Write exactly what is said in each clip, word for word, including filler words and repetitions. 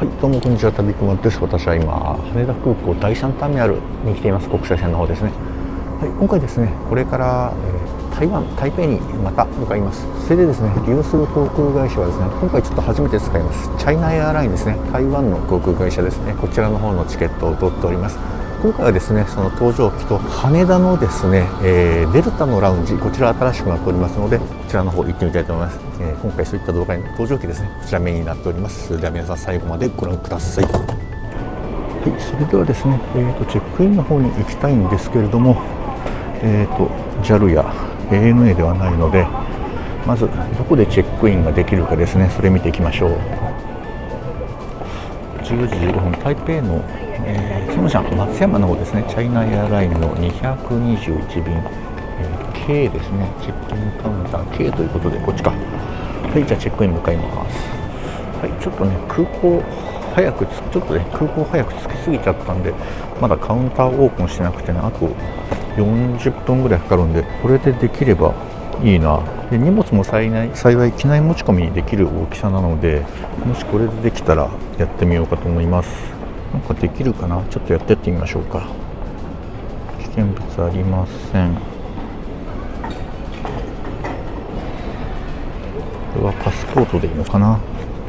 はい、どうもこんにちは、旅くまです。私は今羽田空港第三ターミナルに来ています。国際線の方ですね。はい、今回ですね、これから、えー、台湾台北にまた向かいます。それでですね、利用する航空会社はですね、今回ちょっと初めて使いますチャイナエアラインですね。台湾の航空会社ですね。こちらの方のチケットを取っております。今回はですね、その搭乗機と羽田のですね、えー、デルタのラウンジ、こちら新しくなっておりますので、こちらの方行ってみたいと思います。えー、今回そういった動画の搭乗機ですね、こちらメインになっております。それでは皆さん最後までご覧ください。はい、それではですね、えーと、チェックインの方に行きたいんですけれども、えーと、ジャル や エーエヌエー ではないので、まずどこでチェックインができるかですね、それ見ていきましょう。じゅうじじゅうごふん、台北のえー、そのじゃん松山の方ですね。チャイナエアラインのにひゃくにじゅういち便、えー、K ですね。チェックインカウンター K ということでこっちか。はい、じゃあチェックイン向かいます。はい、ちょっとね空港早くちょっとね空港早く着きすぎちゃったんで、まだカウンターオープンしてなくてね、あとよんじゅっぷんぐらいかかるんで、これでできればいいな。で荷物も幸い幸い機内持ち込みできる大きさなので、もしこれでできたらやってみようかと思います。なんかできるかな。ちょっとやってってみましょうか。危険物ありません。これはパスポートでいいのかな。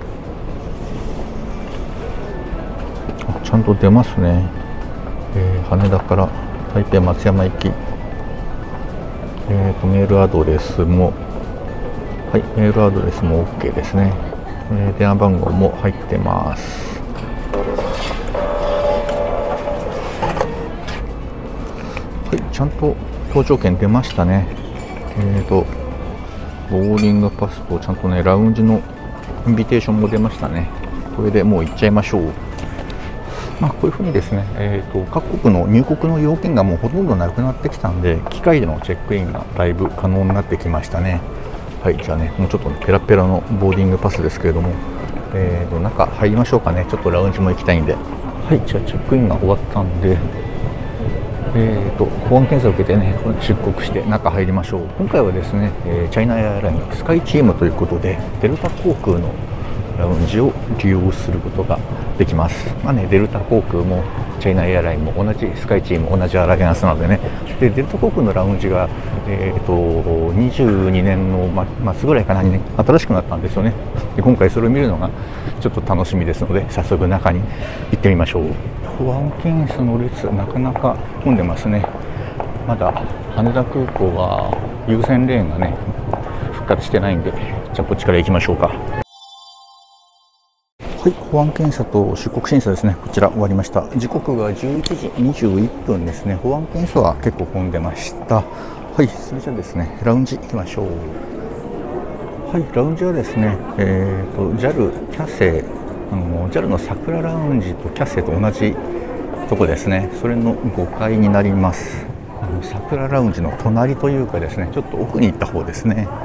あ、ちゃんと出ますね。えー、羽田から台北松山行き、えーとメールアドレスもはいメールアドレスも OK ですね。えー、電話番号も入ってます。ちゃんと搭乗券出ましたね。えーとボーディングパスとちゃんとねラウンジのインビテーションも出ましたね。これでもう行っちゃいましょう。まあこういうふうにですね、えーと各国の入国の要件がもうほとんどなくなってきたんで、機械でのチェックインがだいぶ可能になってきましたね。はい、じゃあねもうちょっとペラペラのボーディングパスですけれども、えーと中入りましょうかね。ちょっとラウンジも行きたいんで。はい、じゃあチェックインが終わったんで、えーと保安検査を受けてね出国して中入りましょう。今回はですね、えー、チャイナエアラインスカイチームということでデルタ航空のラウンジを利用することができます。まあね、デルタ航空もチャイナエアラインも同じスカイチーム同じアライアンスなのでね。でデルタ航空のラウンジが、えー、とにじゅうにねんの末ぐらいかなに、ね、新しくなったんですよね。で今回それを見るのがちょっと楽しみですので、早速中に行ってみましょう。保安検査の列なかなか混んでますね。まだ羽田空港は優先レーンがね復活してないんで、じゃあこっちから行きましょうか。はい、保安検査と出国審査ですね、こちら終わりました。時刻がじゅういちじにじゅういっぷんですね。保安検査は結構混んでました。はい、それじゃあですねラウンジ行きましょう。はい、ラウンジはですね、えーと ジャル キャセイ、あの ジャル の桜ラウンジとキャセイと同じとこですね。それのごかいになります。あの桜ラウンジの隣というかですね、ちょっと奥に行った方ですね。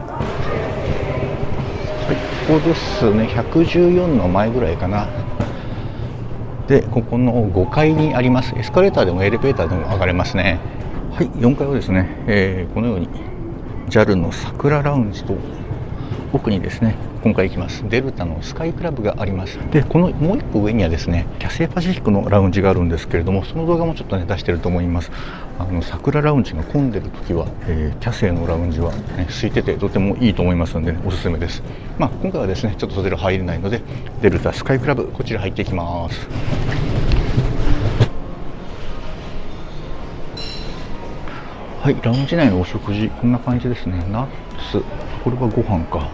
はい、ここですね。ひゃくじゅうよんの前ぐらいかな。でここのごかいにあります。エスカレーターでもエレベーターでも上がれますね。はい、よんかいはですね、えー、このように ジャル の桜ラウンジと奥にですね今回行きますデルタのスカイクラブがあります。でこのもう一個上にはですねキャセイパシフィックのラウンジがあるんですけれども、その動画もちょっとね出してると思います。あの桜ラウンジが混んでる時は、えー、キャセイのラウンジは、ね、空いててとてもいいと思いますので、ね、おすすめです。まあ今回はですねちょっとそちら入れないので、デルタスカイクラブこちら入っていきます。はい、ラウンジ内のお食事こんな感じですね。ナッツ、これはご飯か。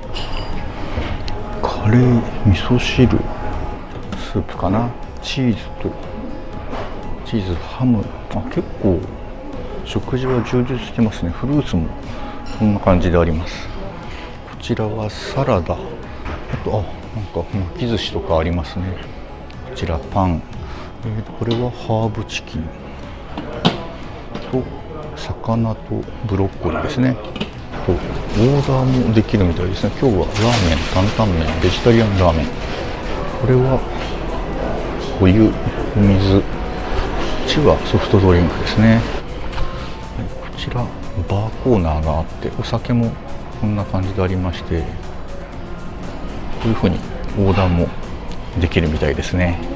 カレー、味噌汁、スープかな。チーズとチーズ、ハム、あ結構食事は充実してますね。フルーツもこんな感じであります。こちらはサラダ、あとあなんか巻き寿司とかありますね。こちらパン、えー、これはハーブチキンと魚とブロッコリーですね。とオーダーもできるみたいですね。今日はラーメン、担々麺、ベジタリアンラーメン。これはお湯、お水、こっちはソフトドリンクですね。はい、こちらバーコーナーがあって、お酒もこんな感じでありまして、こういうふうにオーダーもできるみたいですね。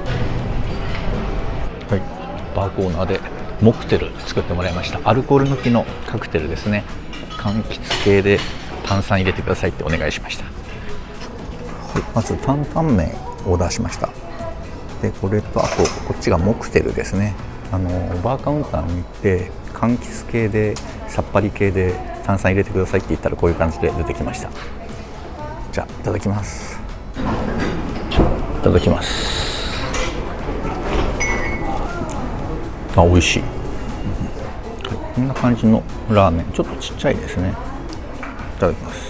はい、バーコーナーでモクテル作ってもらいました。アルコール抜きのカクテルですね。柑橘系で炭酸入れてくださいってお願いしました。はい、まず担々麺オーダーしました。でこれとあとこっちがモクテルですね。あのバーカウンターに行って柑橘系でさっぱり系で炭酸入れてくださいって言ったらこういう感じで出てきました。じゃあいただきます。いただきます。あ、美味しい。こんな感じのラーメン、ちょっとちっちゃいですね。いただきます。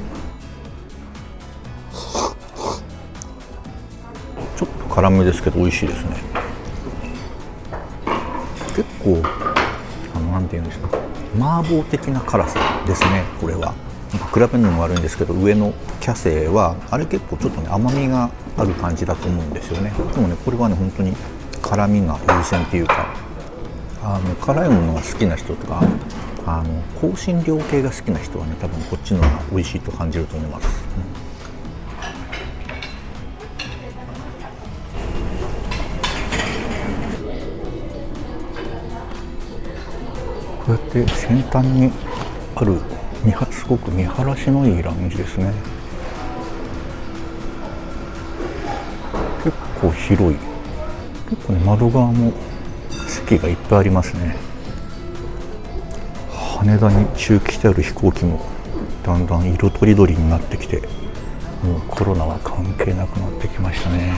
ちょっと辛めですけど美味しいですね。結構あのなんて言うんでしょう、麻婆的な辛さですね。これは比べるのも悪いんですけど、上のキャセイはあれ結構ちょっとね甘みがある感じだと思うんですよね。でもねこれはね本当に辛みが優先っていうか、あの辛いものが好きな人とかあの香辛料系が好きな人はね多分こっちの方が美味しいと感じると思います。うん、こうやって先端にあるすごく見晴らしのいいラウンジですね。結構広い。結構ね窓側も席がいっぱいありますね。羽田に駐機してある飛行機もだんだん色とりどりになってきて、もうコロナは関係なくなってきましたね。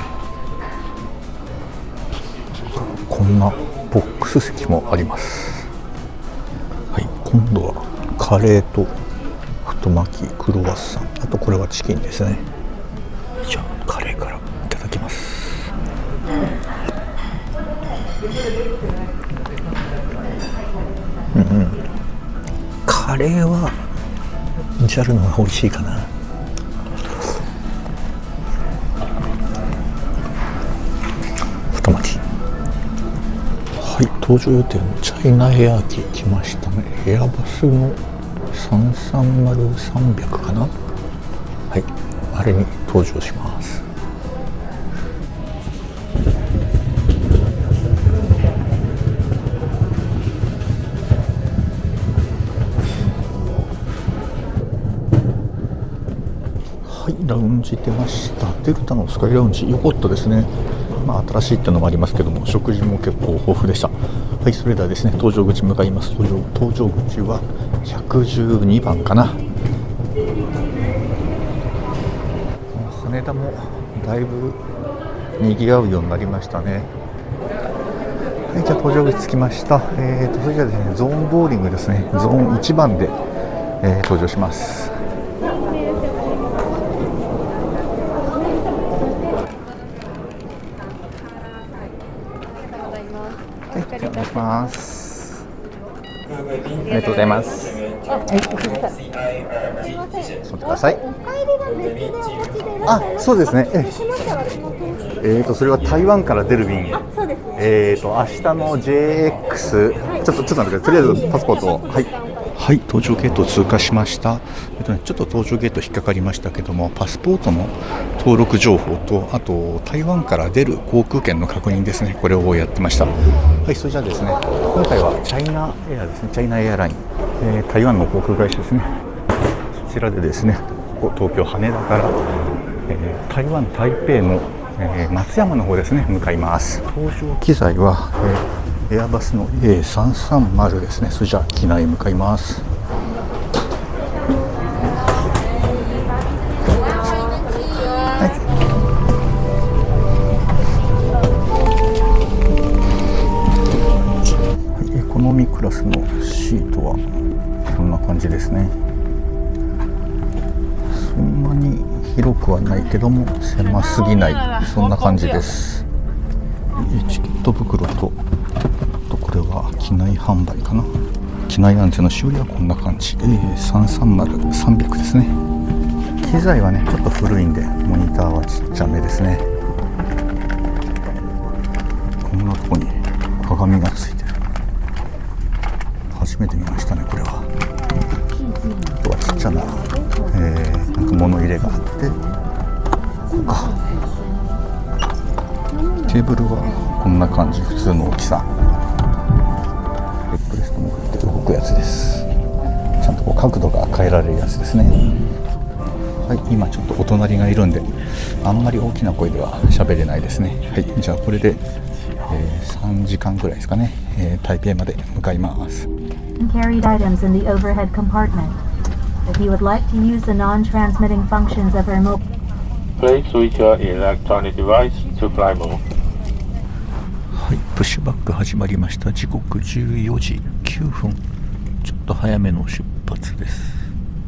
こんなボックス席もあります。はい、今度はカレーと太巻き、クロワッサン、あとこれはチキンですね。じゃあカレーからいただきます。うんうん、カレーはジャルの方が美味しいかな。太巻き、はい、搭乗予定のチャイナエア機来ましたね。エアバスのさんさんまるさんびゃくかな。はい、あれに搭乗します。はい、ラウンジ出ました。デルタのスカイラウンジ良かったですね。まあ新しいっていうのもありますけども、食事も結構豊富でした。はい、それではですね搭乗口向かいます。搭乗搭乗口はひゃくじゅうにばんかな。羽田もだいぶ賑わうようになりましたね。はい、じゃあ搭乗口着きました。えーとそれじゃあですねゾーンボーリングですね。ゾーンいちばんで、えー、搭乗します。はい、お願いします。ありがとうございます。はい、待ってください。あ、そうですね。ええーとそれは台湾から出る便。えーと明日の ジェイエックス、ちょっとちょっと待ってください。とりあえずパスポートを、はい。はい、搭乗ゲートを通過しました。えっとね、ちょっと搭乗ゲート引っかかりましたけども、パスポートの登録情報と、あと台湾から出る航空券の確認ですね。これをやってました。はい、それじゃあですね、今回はチャイナエアですね。チャイナエアライン、えー、台湾の航空会社ですね。そちらでですね、ここ東京羽田から、えー、台湾台北の、えー、松山の方ですね向かいます。搭乗機材は、えーエアバスの エーさんさんまる ですね。それじゃあ機内へ向かいます。はい、エコノミークラスのシートはこんな感じですね。そんなに広くはないけども狭すぎない、そんな感じです。チケット袋とこれは機内販売かな。機内安全の修理はこんな感じ。えー、さんさんまるさんびゃくですね。機材はねちょっと古いんでモニターはちっちゃめですね。こんなとこに鏡がついてる。初めて見ましたねこれは。あとはちっちゃな、えー、なんか物入れがあって、こうかテーブルはこんな感じ、普通の大きさ。ヘッドレストもこうやって動くやつです。ちゃんとこう角度が変えられるやつですね。はい、今ちょっとお隣がいるんであんまり大きな声では喋れないですね。はい、じゃあこれで、えー、さんじかんぐらいですかね、えー、台北まで向かいます。 Carried items in the overhead compartment. If you would like to use the non-transmitting functions of remote, please switch your electronic device to fly mode. はい、プッシュバック始まりました。時刻じゅうよじきゅうふん、ちょっと早めの出発です。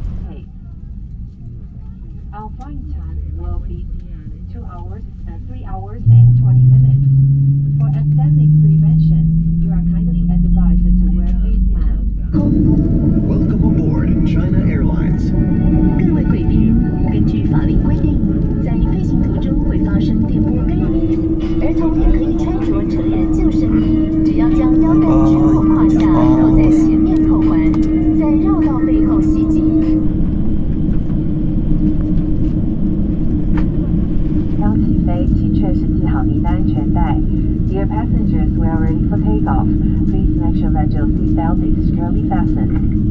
Our flight time will be two hours, uh, three hours and twenty minutes. For epidemic prevention, you are kindly advised to wear face masks. Welcome aboard China Airlines. 各位贵宾，根据法令规定，在飞行途中会发生电波干扰，儿童也可以穿着成人救生衣，只要将腰带穿过胯下，绕在前面扣环，再绕到背后系紧。 当起飞，请确实系好您的安全带。Dear passengers, we are ready for takeoff. Please make sure that your seatbelt is securely fastened.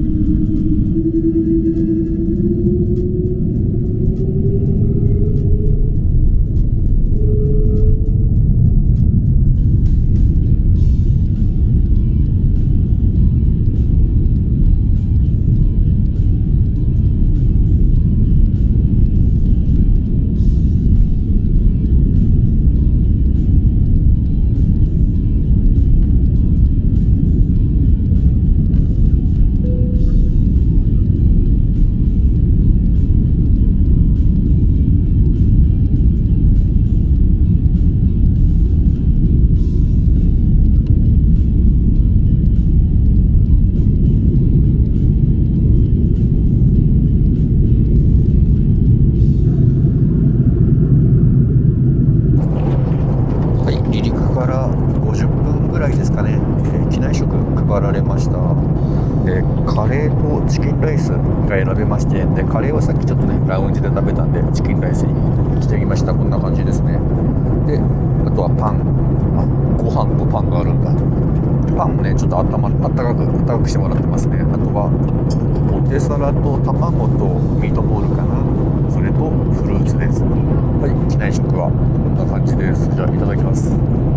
チキンライスが選べまして、でカレーはさっきちょっとねラウンジで食べたんでチキンライスにしてみました。こんな感じですね。であとはパン、あご飯とパンがあるんだ。パンもねちょっとあったまあったかくあったかくしてもらってますね。あとはポテサラと卵とミートボールかな、それとフルーツです。はい、機内食はこんな感じです。じゃあいただきます。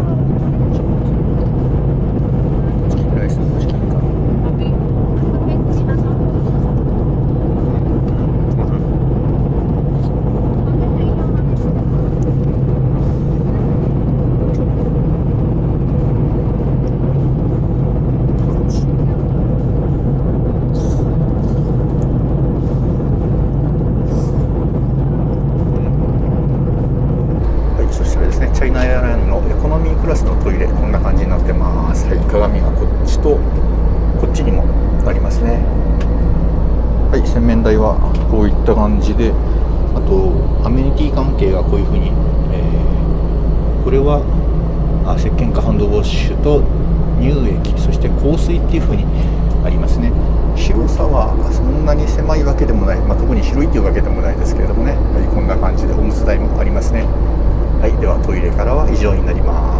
チキンライスのチキンか鏡がこっちとこっちにもありますね。はい、洗面台はこういった感じで、あとアメニティ関係がこういう風に、えー、これはあ石鹸かハンドウォッシュと乳液、そして香水っていう風にありますね。広さはそんなに狭いわけでもない、まあ、特に広いっていうわけでもないですけれどもね、はい、こんな感じでおむつ台もありますね。はい、ではトイレからは以上になります。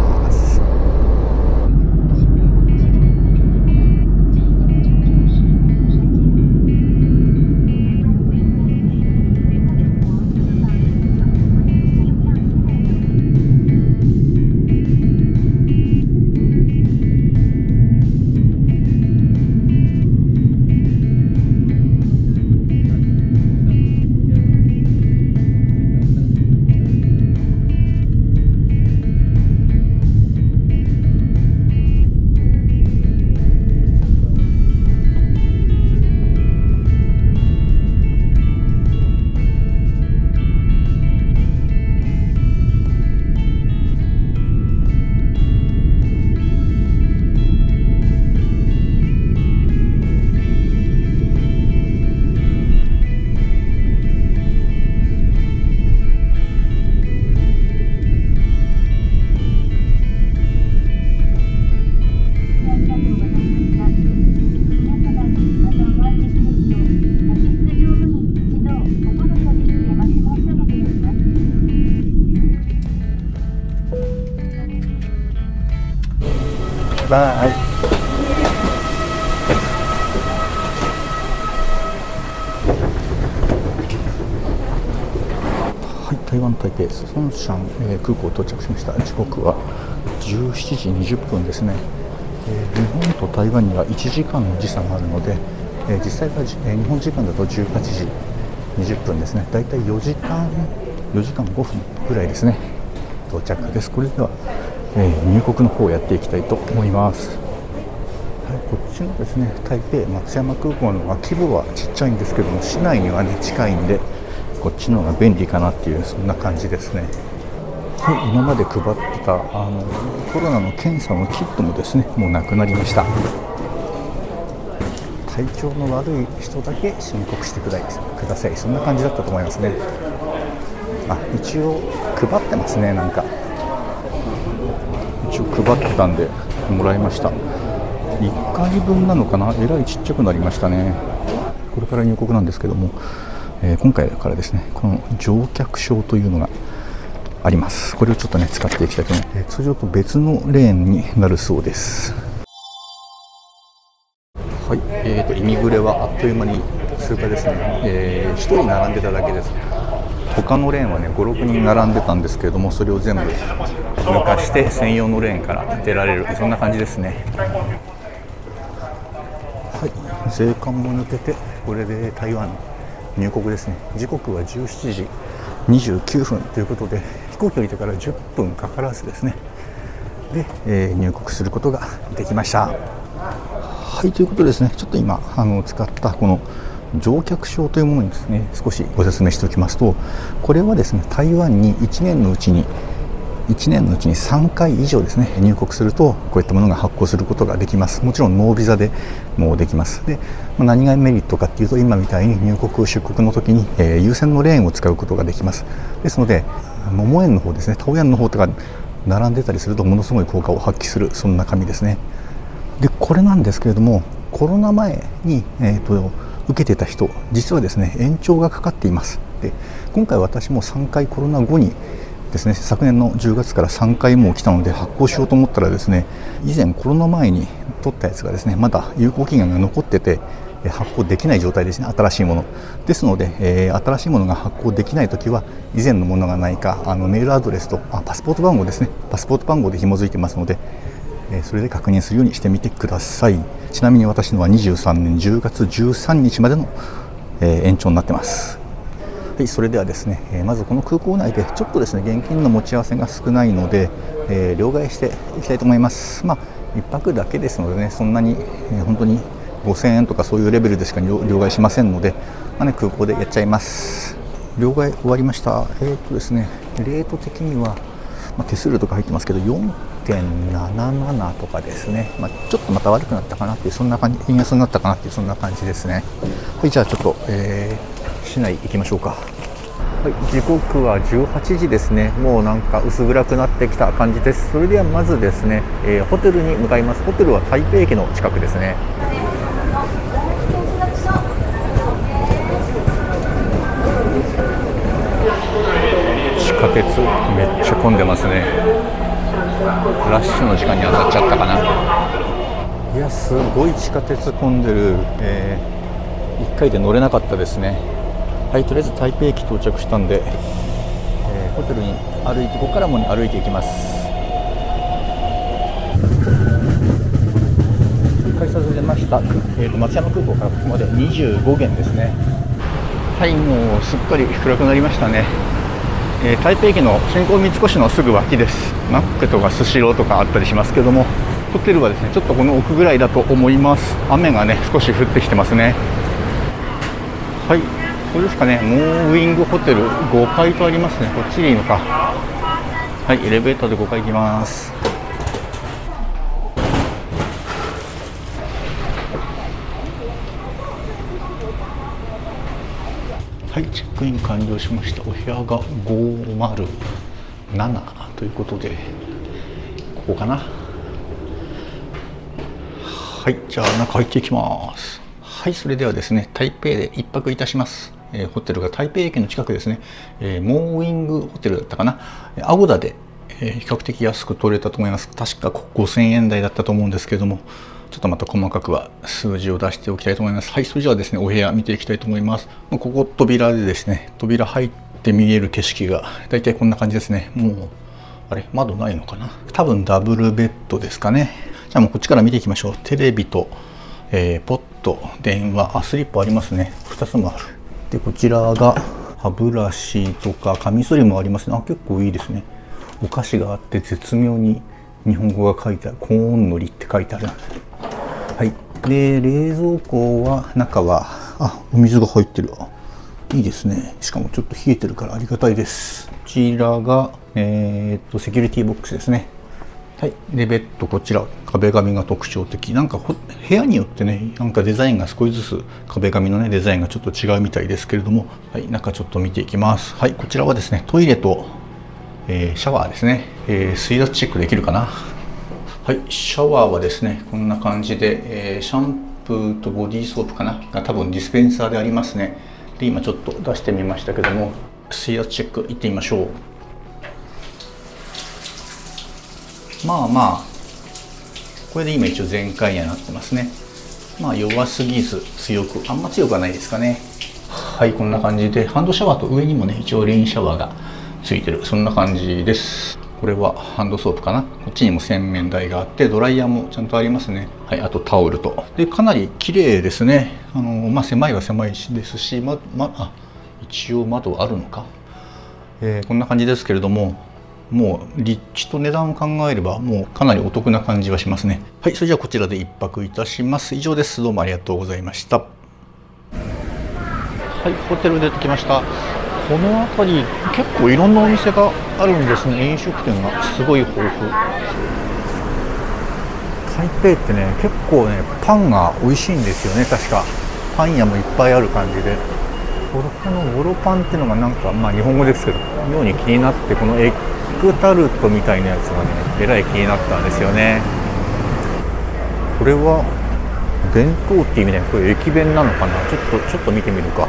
バイ。はい、台湾台北スソンシャン、えー、空港到着しました。時刻はじゅうしちじにじゅっぷんですね。えー、日本と台湾にはいちじかんの時差があるので、えー、実際は、えー、日本時間だとじゅうはちじにじゅっぷんですね。だいたいよじかんよじかんごふんぐらいですね。到着です。これでは、えー、入国の方をやっていきたいと思います。はい、こっちのですね台北松山空港の方が規模はちっちゃいんですけども、市内にはね近いんで、こっちの方が便利かなっていう、そんな感じですね。はい、今まで配ってたあのコロナの検査のキットもですねもうなくなりました。体調の悪い人だけ申告してください、そんな感じだったと思いますね。あ、一応配ってますね。なんか一応配ってたんでもらいました。いっかいぶんなのかな、えらいちっちゃくなりましたね。これから入国なんですけども、えー、今回からですねこの乗客証というのがあります。これをちょっとね使っていきたいと思います。えー、通常と別のレーンになるそうです。はい、えーと、イミグレはあっという間に通過ですね。えー、ひとり並んでただけです。他のレーンはねご、ろくにん並んでたんですけれども、それを全部抜かして専用のレーンから出られる、そんな感じですね。はい、税関も抜けてこれで台湾入国ですね。時刻はじゅうしちじにじゅうきゅうふんということで、飛行機降りてからじゅっぷんかからずですねで、えー、入国することができました。はい、ということでですね、ちょっと今あの使ったこの乗客証というものにですね少しご説明しておきますと、これはですね台湾にいちねんのうちにいちねんのうちにさんかい以上ですね入国すると、こういったものが発行することができます。もちろんノービザでもできます。で、まあ、何がメリットかっていうと、今みたいに入国出国の時に、えー、優先のレーンを使うことができます。ですので桃園の方ですね、桃園の方とか並んでたりするとものすごい効果を発揮する、そんな紙ですね。でこれなんですけれども、コロナ前に、えー、と受けてた人、実はですね延長がかかっています。で今回私もさんかいコロナ後にですね、昨年のじゅうがつからさんかいも来たので発行しようと思ったらですね、以前コロナ前に取ったやつがですねまだ有効期限が残ってて発行できない状態ですね。新しいものですので、えー、新しいものが発行できないときは以前のものがないか、あのメールアドレスとあパスポート番号ですね、パスポート番号で紐づいてますので、えー、それで確認するようにしてみてください。ちなみに私のはにじゅうさんねんじゅうがつじゅうさんにちまでの、えー、延長になってます。はい、それではですね、えー、まずこの空港内でちょっとですね現金の持ち合わせが少ないので、えー、両替していきたいと思います。まあいっぱくだけですのでね、そんなに、えー、本当にごせんえんとかそういうレベルでしか両替しませんので、まあね、空港でやっちゃいます。両替終わりました。えーっとですねレート的には、まあ、手数料とか入ってますけど よんてんなななな とかですね、まあ、ちょっとまた悪くなったかなっていう、そんな感じ、円安になったかなっていう、そんな感じですね。はい、じゃあちょっと、えー、市内行きましょうか。はい、時刻はじゅうはちじですね。もうなんか薄暗くなってきた感じです。それではまずですね、えー、ホテルに向かいます。ホテルは台北駅の近くですね。地下鉄めっちゃ混んでますね。ラッシュの時間に当たっちゃったかな。いやすごい地下鉄混んでる、えー、いっかいで乗れなかったですね。はい、とりあえず台北駅到着したんで、えー、ホテルに歩いて、ここからも、ね、歩いていきます。改札出ました。えーと、松山空港からここまでにじゅうごげんですね。はい、もうすっかり暗くなりましたね。えー、台北駅の新興三越のすぐ脇です。マックとかスシローとかあったりしますけども、ホテルはですねちょっとこの奥ぐらいだと思います。雨がね少し降ってきてますね。はい、これですかね、モーウィングホテルごかいとありますね。こっちでいいのか。はい、エレベーターでごかい行きます。はい、チェックイン完了しました。お部屋がごまるななということで、ここかな。はい、じゃあ中入っていきます。はい、それではですね、台北で一泊いたします。えー、ホテルが台北駅の近くですね、えー、モーウィングホテルだったかな。アゴダで、 えー、比較的安く取れたと思います。確かごせんえん台だったと思うんですけれども、ちょっとまた細かくは数字を出しておきたいと思います。はい、それじゃあですね、お部屋見ていきたいと思います。ここ扉でですね、扉入って見える景色がだいたいこんな感じですね。もうあれ窓ないのかな。多分ダブルベッドですかね。じゃあもうこっちから見ていきましょう。テレビと、えー、ポット、電話、あ、スリッパありますね。ふたつもある。でこちらが歯ブラシとかカミソリもありますね。あ、結構いいですね。お菓子があって絶妙に日本語が書いてある。コーンのりって書いてある。はい。で冷蔵庫は中はあお水が入ってる。いいですね。しかもちょっと冷えてるからありがたいです。こちらがえー、っとセキュリティボックスですね。はい。でベッド、こちら壁紙が特徴的。なんか部屋によってね、なんかデザインが少しずつ壁紙のねデザインがちょっと違うみたいですけれども、はい、中ちょっと見ていきます。はい。こちらはですねトイレと、えー、シャワーですね。えー、水圧チェックできるかな。はい、シャワーはですねこんな感じで、えー、シャンプーとボディーソープかなが多分ディスペンサーでありますね。で今ちょっと出してみましたけども、水圧チェックいってみましょう。まあまあこれで今一応全開にはなってますね。まあ弱すぎず強く、あんま強くはないですかね。はい、こんな感じでハンドシャワーと上にもね一応レインシャワーがついてる、そんな感じです。これはハンドソープかな。こっちにも洗面台があってドライヤーもちゃんとありますね。はい、あとタオルと。でかなり綺麗ですね。あのまあ狭いは狭いですし、ままあ一応窓あるのか、えー、こんな感じですけれども、もう立地と値段を考えればもうかなりお得な感じはしますね。はい、それじゃあこちらで一泊いたします。以上です。どうもありがとうございました。はい、ホテル出てきました。この辺り結構いろんなお店があるんですね。飲食店がすごい豊富。台北ってね結構ねパンが美味しいんですよね。確かパン屋もいっぱいある感じで、このゴロパンっていうのがなんかまあ日本語ですけど妙に気になって、このエッグタルトみたいなやつがねえらい気になったんですよね。これは弁当っていう意味でこれ駅弁なのかな。ちょっとちょっと見てみるか。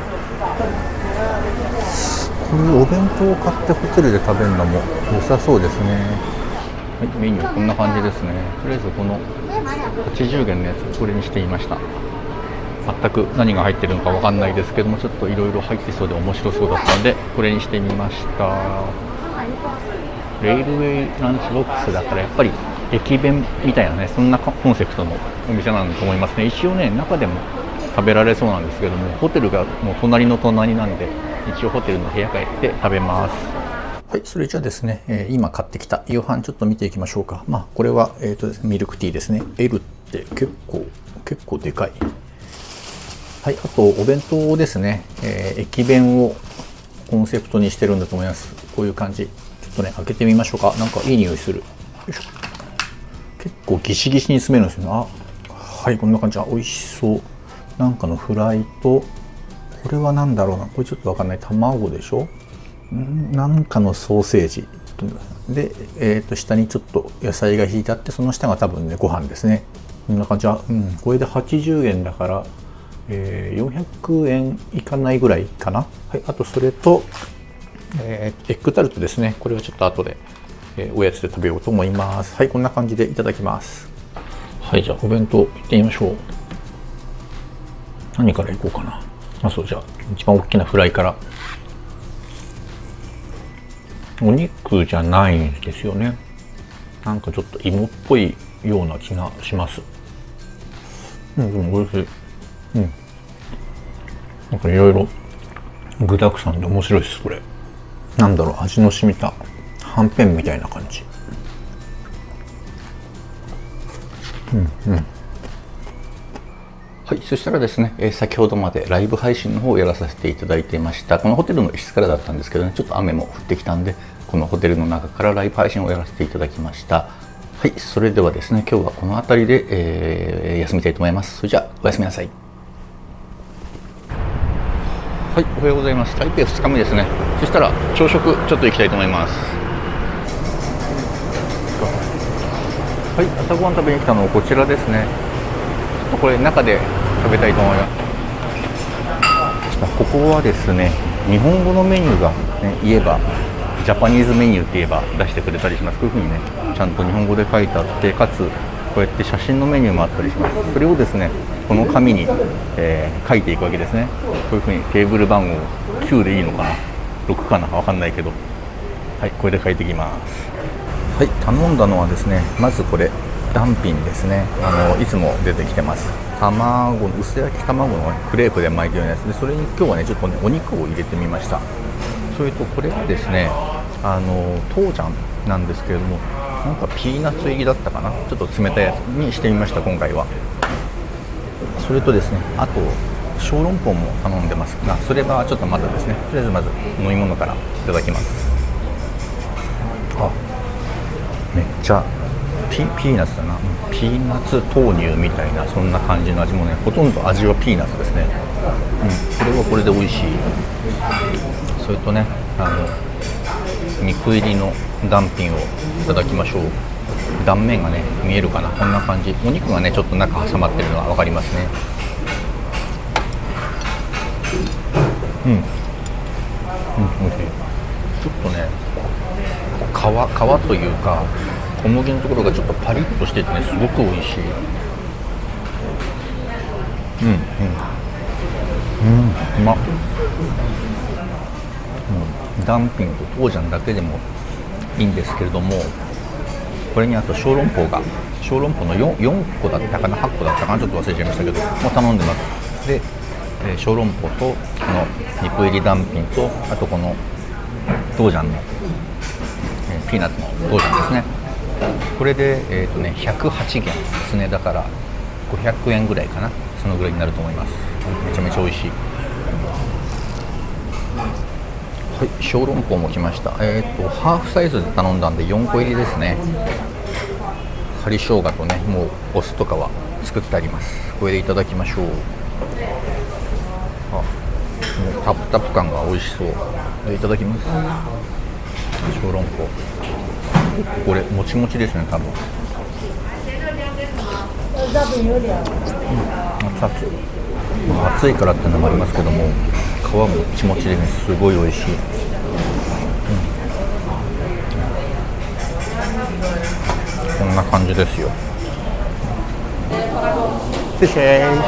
こういうお弁当を買ってホテルで食べるのも良さそうですね。はい、メニューこんな感じですね。とりあえずこのはちじゅうげんのやつこれにしてみました。全く何が入ってるのかわかんないですけども、ちょっといろいろ入ってそうで面白そうだったのでこれにしてみました。レイルウェイランチボックスだからやっぱり駅弁みたいなね、そんなコンセプトのお店なんだと思いますね。一応ね中でも食べられそうなんですけども、ホテルがもう隣の隣なんで一応ホテルの部屋帰って食べます。はい、それじゃあですね、えー、今買ってきた夕飯ちょっと見ていきましょうか。まあこれは、えーとですね、ミルクティーですね。 L って結構結構でかい。はい、あとお弁当ですね、えー、駅弁をコンセプトにしてるんだと思います。こういう感じ。ちょっとね開けてみましょうか。なんかいい匂いする。よいしょ。結構ギシギシに詰めるんですよね。あ、はい、こんな感じ。あ、美味しそう。なんかのフライと、これは何だろうな。これちょっとわかんない。卵でしょ。んなんかのソーセージ。ちょっとで、えー、と下にちょっと野菜が引いてあって、その下が多分ねご飯ですね。こんな感じは、うん、これではちじゅうえんだから、えー、よんひゃくえんいかないぐらいかな。はい、あとそれと、えー、エッグタルトですね。これはちょっと後で、えー、おやつで食べようと思います。はい、こんな感じでいただきます。はい、じゃあお弁当いってみましょう。何からいこうかな。あ、そう、じゃあ一番大きなフライから。お肉じゃないんですよね。なんかちょっと芋っぽいような気がします。うん、でも美味しい。うん。なんかいろいろ具だくさんで面白いです、これ。なんだろう、味の染みたはんぺんみたいな感じ。うんうん。はい、そしたらですね、えー、先ほどまでライブ配信の方をやらさせていただいていました。このホテルの一室からだったんですけどね、ちょっと雨も降ってきたんで、このホテルの中からライブ配信をやらせていただきました。はい、それではですね、今日はこの辺りで、えー、休みたいと思います。それじゃあ、おやすみなさい。はい、おはようございます。台北ふつかめですね。そしたら朝食ちょっと行きたいと思います。はい、朝ごはん食べに来たのはこちらですね。ちょっとこれ中で食べたいと思います。ここはですね、日本語のメニューが、ね、言えばジャパニーズメニューって言えば出してくれたりします。こういう風にねちゃんと日本語で書いてあって、かつこうやって写真のメニューもあったりします。それをですねこの紙に、えー、書いていくわけですね。こういう風にテーブル番号きゅうでいいのかな、ろくかな、わかんないけど、はい、これで書いていきます。はい、頼んだのはですね、まずこれダンピンですね。あのいつも出てきてます。卵、薄焼き卵のクレープで巻いてるやつで、それに今日はねちょっとねお肉を入れてみました。それとこれがですね、あのトージャンなんですけれども、なんかピーナッツ入りだったかな、ちょっと冷たいやつにしてみました今回は。それとですね、あと小籠包も頼んでますが、それはちょっとまだですね。とりあえずまず飲み物からいただきます。あ、めっちゃピ, ピーナッツだな。ピーナッツ豆乳みたいな、そんな感じの味もね、ほとんど味はピーナッツですね。うん、これはこれで美味しい。それとね、あの肉入りのダンピンをいただきましょう。断面がね見えるかな、こんな感じ。お肉がねちょっと中挟まってるのは分かりますね。うん、うん、美味しい。ちょっとね皮皮というか小麦のところがちょっとパリッとしててね、すごく美味しい。うんうんうん、うまっ。うん、ダンピンとトージャンだけでもいいんですけれども、これにあと小籠包が小籠包の 4, 4個だったかな、はっこだったかな、ちょっと忘れちゃいましたけどもう頼んでます。で、えー、小籠包とこの肉入りダンピンと、あとこのトージャンの、えー、ピーナッツのトージャンですね。これで、えーとね、ひゃくはちげんですね。だからごひゃくえんぐらいかな、そのぐらいになると思います。めちゃめちゃ美味しい。はい、小籠包も来ました。えーとハーフサイズで頼んだんでよんこ入りですね。針生姜とね、もうお酢とかは作ってあります。これでいただきましょう。あ、もうタプタプ感が美味しそう。いただきます。小籠包、これもちもちですね、多分。うん、熱々、まあ、暑いからっていうのもありますけども、皮もちもちでね、すごい美味しい。うん、こんな感じですよ。でしぇー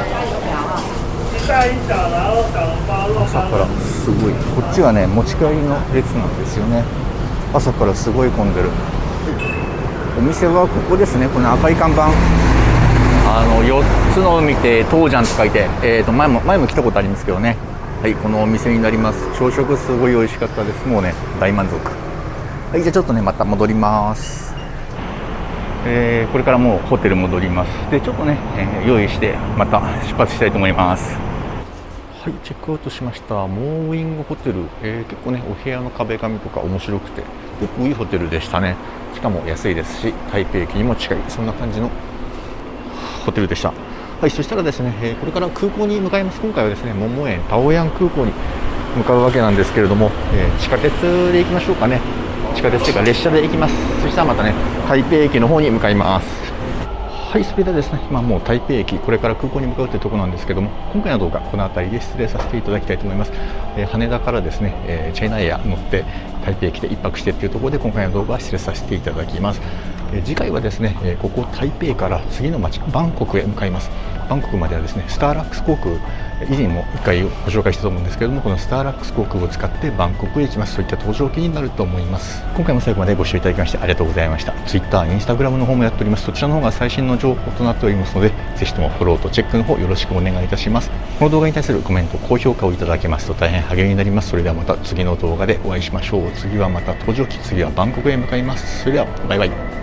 朝からすごい、こっちはね持ち帰りの列なんですよね。朝からすごい混んでる。お店はここですね。この赤い看板、あのよっつの海ってトージャンって書いて、えー、と前も前も来たことありますけどね。はい、このお店になります。朝食すごい美味しかったです。もうね大満足。はい、じゃあちょっとねまた戻ります。えー、これからもうホテル戻ります。でちょっとね、えー、用意してまた出発したいと思います。はい、チェックアウトしました。モーウィングホテル、えー、結構ねお部屋の壁紙とか面白くて結構いいホテルでしたね。しかも安いですし台北駅にも近い、そんな感じのホテルでした。はい、そしたらですね、えー、これから空港に向かいます。今回はですね桃園タオヤン空港に向かうわけなんですけれども、えー、地下鉄で行きましょうかね。地下鉄というか列車で行きます。そしたらまたね台北駅の方に向かいます。はい、それではですね、今もう台北駅、これから空港に向かうというところなんですけども、今回の動画この辺りで失礼させていただきたいと思います。えー、羽田からですね、えー、チャイナエア乗って台北駅で一泊してっていうところで今回の動画は失礼させていただきます。えー、次回はですね、えー、ここ台北から次の町バンコクへ向かいます。バンコクまではですねスターラックス航空、以前もいっかいご紹介したと思うんですけれども、このスターラックス航空を使ってバンコクへ行きます。そういった搭乗機になると思います。今回も最後までご視聴いただきましてありがとうございました。 Twitter、Instagram の方もやっております。そちらの方が最新の情報となっておりますので、ぜひともフォローとチェックの方よろしくお願いいたします。この動画に対するコメント、高評価をいただけますと大変励みになります。それではまた次の動画でお会いしましょう。次はまた搭乗機、次はバンコクへ向かいます。それではバイバイ。